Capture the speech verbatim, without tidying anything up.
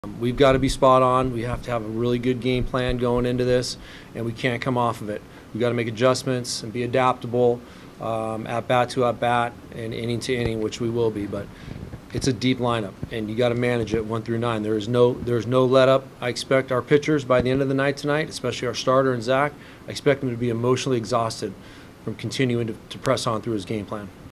We've got to be spot on. We have to have a really good game plan going into this, and we can't come off of it. We've got to make adjustments and be adaptable um, at bat to at bat and inning to inning, which we will be. But it's a deep lineup, and you got to manage it one through nine. There is no there's no let up. I expect our pitchers by the end of the night tonight, especially our starter and Zach, I expect them to be emotionally exhausted from continuing to, to press on through his game plan.